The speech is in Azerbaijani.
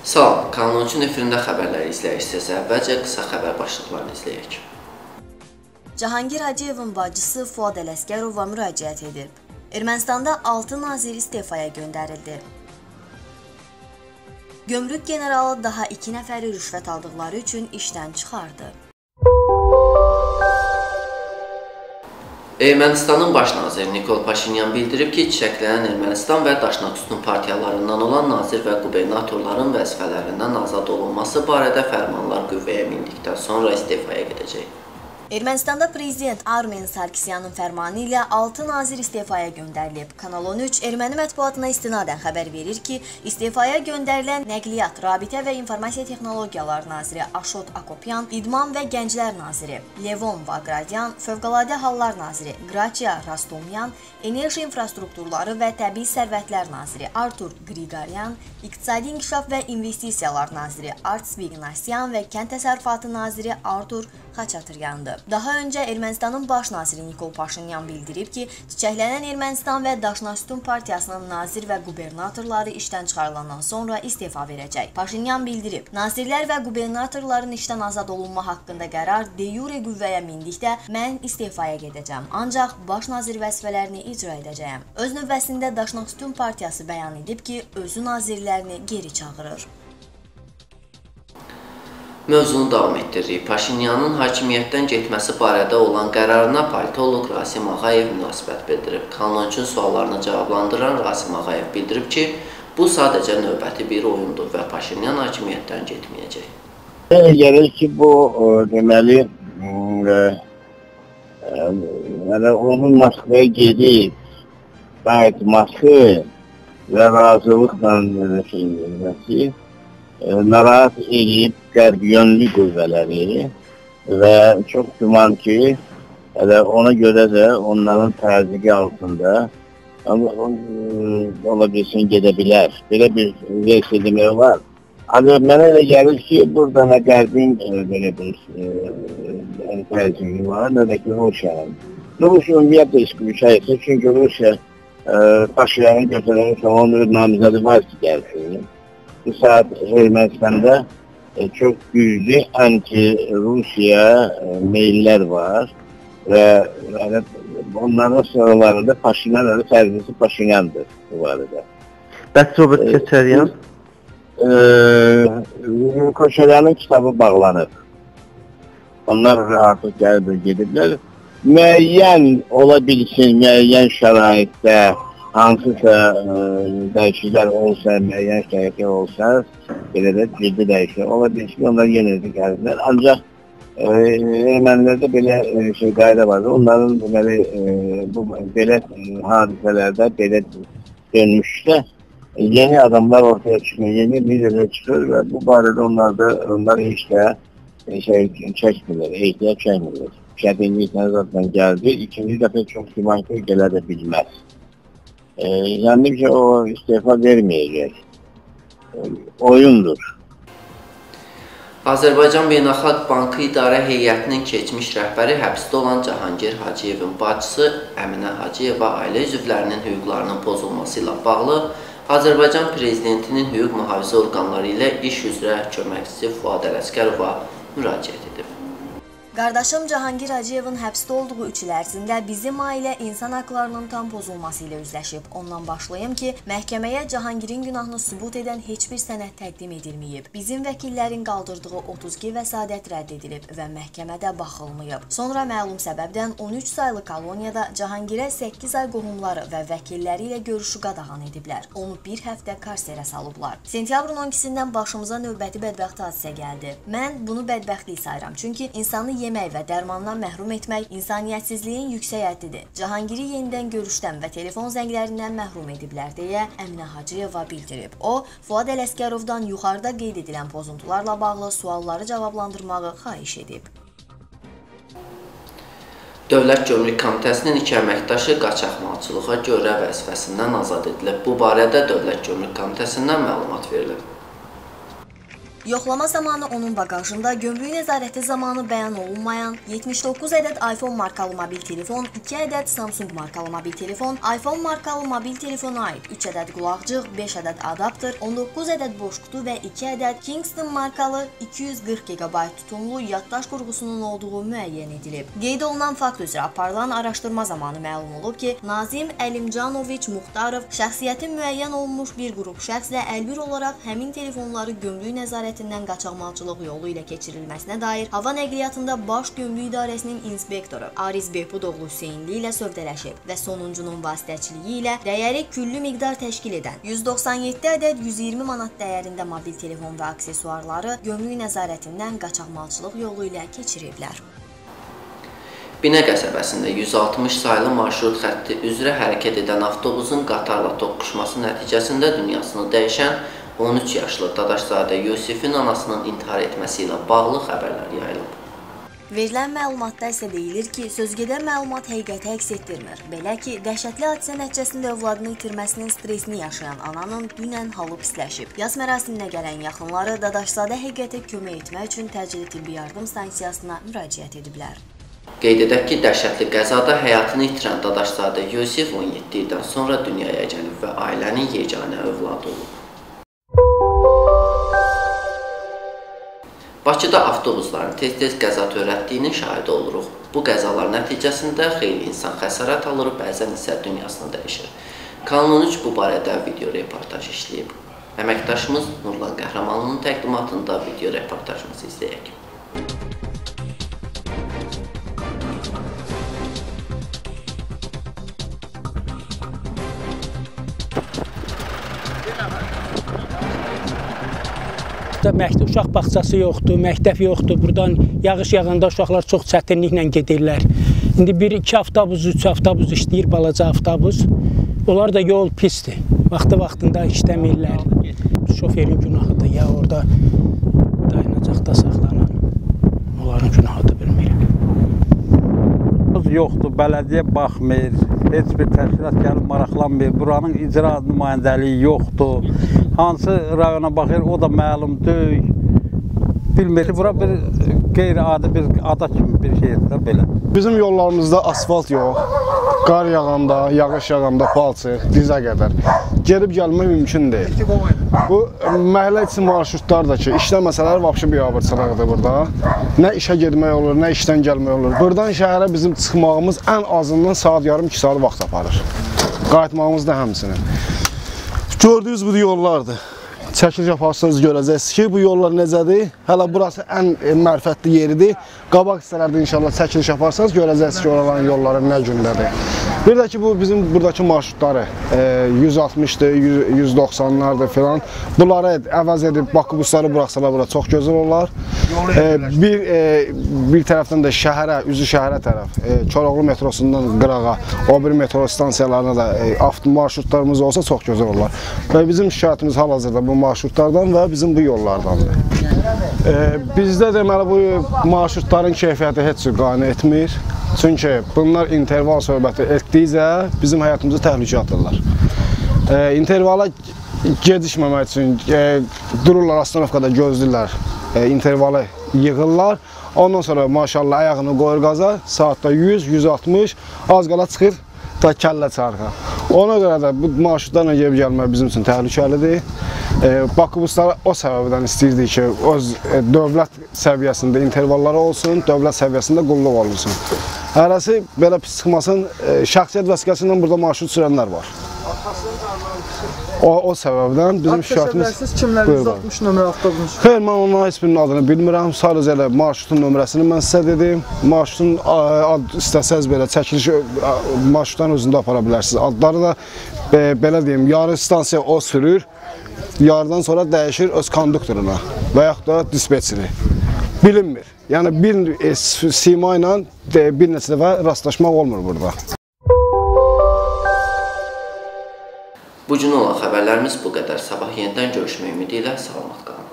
Salam, Kanal 13-ün efirində xəbərləri izləyirsiniz. Əvvəlcə qısa xəbər başlıqlarını izləyək. Cahangir Hacıyevin bacısı Fuad Ələsgərova müraciət edib. Ermənistanda 6 nazir istifaya göndərildi. Gömrük generalı daha 2 nəfəri rüşvət aldıqları üçün işdən çıxardı. Ermənistanın baş naziri Nikol Paşinyan bildirib ki, çiçəklənən Ermənistan və Daşnaqüstün partiyalarından olan nazir və qubernatorların vəzifələrindən azad olunması barədə fərmanlar qüvvəyə mindikdən sonra istifaya gedəcək. Ermənistanda prezident Armen Sarkisyanın fərmanı ilə 6 nazir istifaya göndərilib. Kanal 13 erməni mətbuatına istinadən xəbər verir ki, istifaya göndərilən Nəqliyyat, Rabitə və İnformasiya Texnologiyaları naziri Aşot Akopyan, İdman və Gənclər naziri Levon Bagradyan, Fövqəladə Hallar naziri Graçya Rastomyan, Enerji infrastrukturları və Təbii Sərvətlər naziri Artur Qriqoryan, İqtisadi İnkişaf və İnvestisiyalar naziri Arts Vignasyan və Kənd Təsərrüfatı naziri Artur Xaçatıryandı. Daha öncə Ermənistanın baş naziri Nikol Paşinyan bildirib ki, çiçəklənən Ermənistan və Daşnaqüstün partiyasının nazir və qubernatorları işdən çıxarılandan sonra istefa verəcək. Paşinyan bildirib, nazirlər və qubernatorların işdən azad olunma haqqında qərar de jure qüvvəyə mindikdə mən istefaya gedəcəm, ancaq baş nazir vəzifələrini icra edəcəyəm. Öz növbəsində Daşnaqüstün partiyası bəyan edib ki, özü nazirlərini geri çağırır. Mövzunu davam etdiririk. Paşinyanın hakimiyyətdən getməsi barədə olan qərarına politoloq Rasim Ağayev münasibət bildirib. Kanal 13-ün suallarını cavablandıran Rasim Ağayev bildirib ki, bu sadəcə növbəti bir oyundur və Paşinyan hakimiyyətdən getməyəcək. Gəlir ki, bu deməli onun Moskvaya gedib qayıtması və razılıqla edilməsi narahat edib qərb yönlü qüvvələri və çox güman ki, ona görə də onların təzyiqi altında ola bilsin gedə bilər. Belə bir versiya demək var. Ancaq mənə elə gəlir ki, burada nə qərbin belə bir təzyiqi var, nə də ki, Rusiyanın. Rusiya ümumiyyətlə isqlüşəyəsə, çünki Rusiya Paşinyanı götürən zaman namizədi var ki, gəlsin. Bu saat Ermənistanda çox güclü anti-Rusiya meyillər var və onların sıralarında Paşinyan fərzisi Paşinyandır bu arada. Bəs Robert Köçəryan? Köçəryanın kitabı bağlanıb. Onlar artıq gəlib gediblər. Müəyyən ola bilsin, müəyyən şəraitdə hansısa dəyişikliklər olsa, müəyyən şəraitlər olsa, belə də ciddi dəyişikliklər ola bilsin ki, onlar yenə də gəlirlər. Ancaq ermənilərdə belə qayda vardır. Onların belə hadisələrdə, belə dönmüşdə yeni adamlar ortaya çıxmıyor, yeni liderlər çıxır və bu barədə onlar heç də çəkmirlər, ehtiyat çəkmirlər. Çətinliklə zaten gəldi. İkinci dəfə çox güman ki, gələ də bilməz. Yəni ki, o istefa verməyəcək. Oyundur. Azərbaycan Beynəlxalq Bankı İdarə Heyətinin keçmiş rəhbəri həbsdə olan Cahangir Hacıyevin bacısı Əminə Hacıyeva ailə üzvlərinin hüquqlarının pozulması ilə bağlı Azərbaycan Prezidentinin hüquq mühafizə orqanları ilə iş üzrə köməkçisi Fuad Ələsgərova müraciət edib. Qardaşım Cahangir Hacıyevin həbsdə olduğu 3 il ərzində bizim ailə insan haqlarının tam pozulması ilə üzləşib. Ondan başlayım ki, məhkəməyə Cahangirin günahını sübut edən heç bir sənəd təqdim edilməyib. Bizim vəkillərin qaldırdığı 32 vəsadət rədd edilib və məhkəmədə baxılmayıb. Sonra məlum səbəbdən 13 saylı koloniyada Cahangirə 8 ay qohumları və vəkilləri ilə görüşü qadağan ediblər. Onu bir həftə karserə salıblar. Sentyabrın 12-sindən başımıza növbəti bədbəxt hadisə gəldi. Mən bunu bədbəxtlik sayıram, çünki insanı yemək və dərmandan məhrum etmək insaniyyətsizliyin yüksək həddidir. Cahangiri yenidən görüşdən və telefon zənglərindən məhrum ediblər deyə Əminə Hacıyeva bildirib. O, Fuad Ələsgərovdan yuxarıda qeyd edilən pozuntularla bağlı sualları cavablandırmağı xahiş edib. Dövlət Gömrük Komitəsinin 2 əməkdaşı qaçaqmalçılığa görə vəzifəsindən azad edilib. Bu barədə Dövlət Gömrük Komitəsindən məlumat verilib. Yoxlama zamanı onun bagajında gömrük nəzarəti zamanı bəyan olunmayan 79 ədəd iPhone markalı mobil telefon, 2 ədəd Samsung markalı mobil telefon, iPhone markalı mobil telefona aid 3 ədəd qulaqcıq, 5 ədəd adapter, 19 ədəd boş kutu və 2 ədəd Kingston markalı 240 GB tutumlu yaddaş qurğusunun olduğu müəyyən edilib. Qeyd olunan fakt üzrə aparılan araşdırma zamanı məlum olub ki, Nazim Əlimcanoviç Muxtarov şəxsiyyəti müəyyən olunmuş bir qrup şəxslə əlbir olaraq həmin telefonları gömrük nəzarətindən qaçaqmalçılıq yolu ilə keçirilməsinə dair hava nəqliyyatında Baş Gömrük İdarəsinin inspektoru Ariz Behbudoğlu Hüseynli ilə sövdələşib və sonuncunun vasitəçiliyi ilə dəyəri küllü miqdar təşkil edən 197 ədəd 120 manat dəyərində mobil telefon və aksesuarları gömrük nəzarətindən qaçaqmalçılıq yolu ilə keçiriblər. Binə qəsəbəsində 160 saylı marşrut xətti üzrə hərəkət edən avtobusun qatarla toqquşması nəticəsində dünyasını dəyişən 13 yaşlı Dadaşzadə Yusifin anasının intihar etməsi ilə bağlı xəbərlər yayılıb. Verilən məlumatda isə deyilir ki, sözgedən məlumat həqiqəti əks etdirmir. Belə ki, dəhşətli hadisə nəticəsində övladını itirməsinin stresini yaşayan ananın dünən halı pisləşib. Yas mərasiminə gələn yaxınları Dadaşzadə həqiqətə kömək etmək üçün təcili tibbi yardım stansiyasına müraciət ediblər. Qeyd edək ki, dəhşətli qəzada həyatını itirən Dadaşzadə Yusif 17 ildən sonra dünyaya gəlib və ailənin yeganə övladı olub. Bakıda avtobusların tez-tez qəza törətdiyinin şahidi oluruq. Bu qəzalar nəticəsində xeyli insan xəsarət alır, bəzən isə dünyasını dəyişir. Kanal 13 bu barədə video reportaj işləyib. Əməkdaşımız Nurlan Qəhrəmanlının təqdimatında video reportajımızı izləyək. Uşaq bağçası yoxdur, məktəb yoxdur. Buradan yağış yağanda uşaqlar çox çətinliklə gedirlər. İndi 1-2 avtobus, 3 avtobus işləyir, balaca avtobus. Onlar da yol pisdir. Vaxtında işləmirlər. Şoferin günahıdır ya orada dayanacaqda saxlanan. Onların günahıdır, bilmirəm. Yoxdur, bələdiyyə baxmır, heç bir təşkilat gəlib maraqlanmır, buranın icra nümayəndəliyi yoxdur. Hansı rayona baxır, o da məlum deyil. Bilmir ki, bura bir qeyri-adi bir ada kimi bir şeydir də belə. Bizim yollarımızda asfalt yox, qar yağanda, yağış yağanda palçıq, dizə qədər. Gedib gəlmək mümkün deyil. Bu məhəllə içi marşrutlar da ki, işləməsələr vapşı biabırçılıqdır burada. Nə işə gedmək olur, nə işdən gəlmək olur. Buradan şəhərə bizim çıxmağımız ən azından saat yarım-2 saat vaxt aparır. Qayıtmağımız da həmsinin. Gördüyünüz bu yollardır. Çəkiliş yaparsanız görəcəksiniz ki, bu yollar necədir. Hələ burası ən mərfətli yeridir. Qabaq hissələrdə inşallah çəkiliş yaparsanız görəcəksiniz ki, oraların yolları nə gündədir. Bir də ki, bu bizim buradakı marşrutları 160'dır, 190'lardır filan. Bunları əvəz edib bakubusları buraxsalar bura çox gözəl olar. Bir tərəfdən də şəhərə, üzü şəhərə tərəf, Koroğlu metrosundan qırağa, o bir metro stansiyalarına da marşrutlarımız olsa çox gözəl olar. Və bizim şikayətimiz hal-hazırda bu marşrutlardan və bizim bu yollardandır. Bizdə deməli bu marşrutların keyfiyyəti heç cür qane etmir. Çünki bunlar interval söhbəti etdikcə bizim həyatımızı təhlükə atırlar. İntervala gecikməmək üçün dururlar, astanovkada gözləyirlər, intervalı yığırlar. Ondan sonra maşallah ayağını qoyur qaza, saatda 100, 160, az qala çıxır da kəllə çarxa. Ona görə də bu marşrutlarla gəlib gəlmək bizim üçün təhlükəlidir. Bakubuslar o səbəbdən istəyirdik ki, öz dövlət səviyyəsində intervalları olsun, dövlət səviyyəsində qulluq olunsun. Hərəsi belə pis çıxmasın, şəxsiyyət vəsiqəsi ilə burada marşrut sürənlər var. O səbəbdən bizim şikayətimiz... Siz kimlər 160 nömrə avtobus? Xeyr, mən onların heç birinin adını bilmirəm. Sadəcə elə marşrutun nömrəsini mən sizə dedim. Marşrutun istəsəz belə çəkiliş marşrutların özündə apara bilərsiniz. Adları da belə deyim, yarı stansiya o sürür, yarıdan sonra dəyişir öz konduktoruna və yaxud da dispetçini. Bilinmir. Yəni bir sima ilə bir neçə dəfə rastlaşmaq olmur burada. Bu gün olan xəbərlərimiz bu qədər. Sabah yenidən görüşmək ümidi ilə salamat qalın.